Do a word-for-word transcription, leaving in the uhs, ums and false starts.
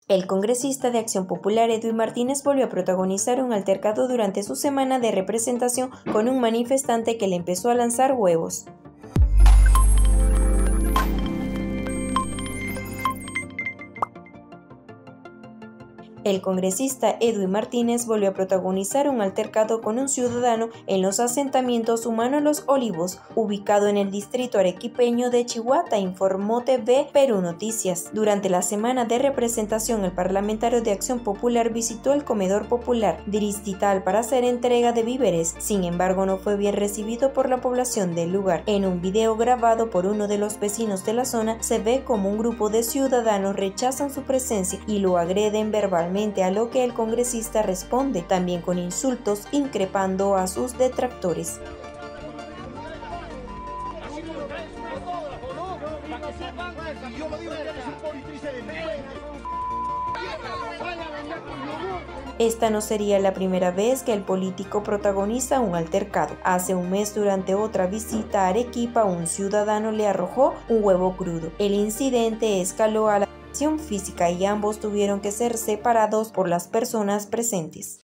El congresista de Acción Popular Edwin Martínez volvió a protagonizar un altercado durante su semana de representación con un manifestante que le empezó a lanzar huevos. El congresista Edwin Martínez volvió a protagonizar un altercado con un ciudadano en los asentamientos humanos Los Olivos, ubicado en el distrito arequipeño de Chihuahua, informó T V Perú Noticias. Durante la semana de representación, el parlamentario de Acción Popular visitó el comedor popular Distrital para hacer entrega de víveres. Sin embargo, no fue bien recibido por la población del lugar. En un video grabado por uno de los vecinos de la zona, se ve como un grupo de ciudadanos rechazan su presencia y lo agreden verbalmente, a lo que el congresista responde, también con insultos, increpando a sus detractores. Esta no sería la primera vez que el político protagoniza un altercado. Hace un mes, durante otra visita a Arequipa, un ciudadano le arrojó un huevo crudo. El incidente escaló a la agresión física y ambos tuvieron que ser separados por las personas presentes.